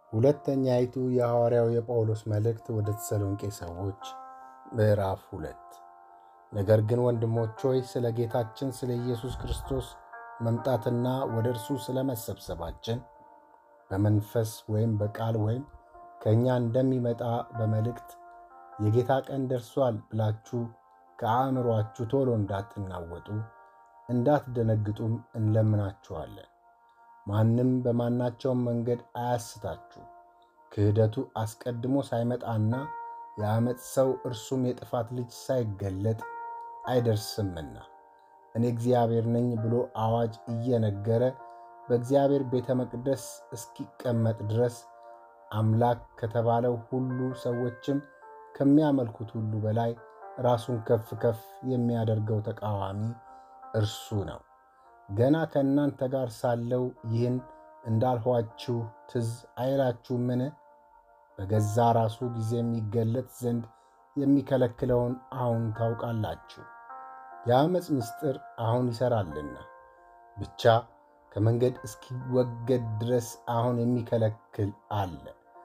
ሁለተኛይቱ የሐዋርያው የጳውሎስ መልእክት ወደ ተሰሎንቄ ሰዎች ምዕራፍ 2። ነገር ግን ወንድሞች ሆይ ስለ ጌታችን ስለ ኢየሱስ ክርስቶስ መምጣትና ወደ እርሱ ስለ መሰብሰባችን በመንፈስ ወይም በቃል ወይም ከእኛ እንደሚመጣ በመልእክት የጌታ ቀን ደርሷል ብላችሁ ከአእምሮአችሁ ቶሎ እንዳትናወጡ እንዳትደነግጡም እንለምናችኋለን። ማንም በማናቸውም መንገድ አያስታችሁ። ክህደቱ አስቀድሞ ሳይመጣና የዓመፅ ሰው እርሱም የጥፋት ልጅ ሳይገለጥ አይደርስምና እኔ እግዚአብሔር ነኝ ብሎ አዋጅ እየነገረ በእግዚአብሔር ቤተ መቅደስ እስኪቀመጥ ድረስ አምላክ ከተባለው ሁሉ ሰዎችም ከሚያመልኩት ሁሉ በላይ ራሱን ከፍ ከፍ የሚያደርገው ተቃዋሚ እርሱ ነው። ገና ከእናንተ ጋር ሳለው ይህን እንዳልኋችሁ ትዝ አይላችሁምን? በገዛ ራሱ ጊዜ የሚገለጥ ዘንድ የሚከለክለውን አሁን ታውቃላችሁ። የዓመፅ ምስጢር አሁን ይሠራልና ብቻ ከመንገድ እስኪወገድ ድረስ አሁን የሚከለክል አለ።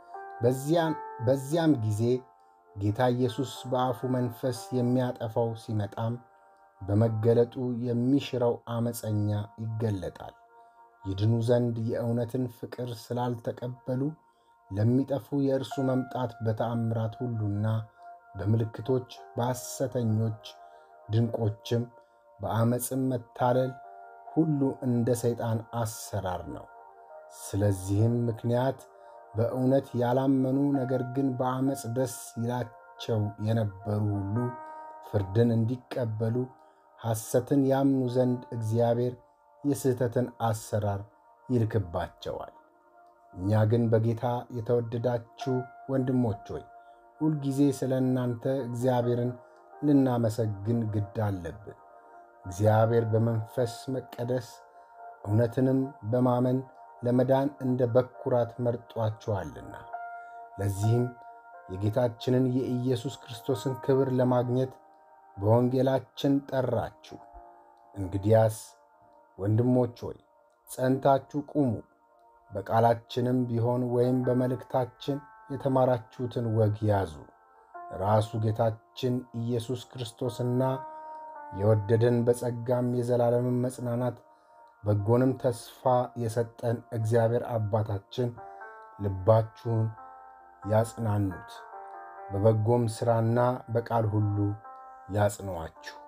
በዚያም ጊዜ ጌታ ኢየሱስ በአፉ መንፈስ የሚያጠፋው ሲመጣም በመገለጡ የሚሽረው ዓመፀኛ ይገለጣል። ይድኑ ዘንድ የእውነትን ፍቅር ስላልተቀበሉ ለሚጠፉ የእርሱ መምጣት በተአምራት ሁሉና በምልክቶች በሐሰተኞች ድንቆችም በዓመፅም መታለል ሁሉ እንደ ሰይጣን አሰራር ነው። ስለዚህም ምክንያት በእውነት ያላመኑ ነገር ግን በዓመፅ ደስ ይላቸው የነበሩ ሁሉ ፍርድን እንዲቀበሉ ሐሰትን ያምኑ ዘንድ እግዚአብሔር የስህተትን አሰራር ይልክባቸዋል። እኛ ግን በጌታ የተወደዳችሁ ወንድሞች ሆይ ሁልጊዜ ስለ እናንተ እግዚአብሔርን ልናመሰግን ግድ አለብን። እግዚአብሔር በመንፈስ መቀደስ እውነትንም በማመን ለመዳን እንደ በኵራት መርጧችኋልና ለዚህም የጌታችንን የኢየሱስ ክርስቶስን ክብር ለማግኘት በወንጌላችን ጠራችሁ። እንግዲያስ ወንድሞች ሆይ ጸንታችሁ ቁሙ። በቃላችንም ቢሆን ወይም በመልእክታችን የተማራችሁትን ወግ ያዙ። ራሱ ጌታችን ኢየሱስ ክርስቶስና የወደደን በጸጋም የዘላለምን መጽናናት በጎንም ተስፋ የሰጠን እግዚአብሔር አባታችን ልባችሁን ያጽናኑት፣ በበጎም ሥራና በቃል ሁሉ ያጽነዋችሁ።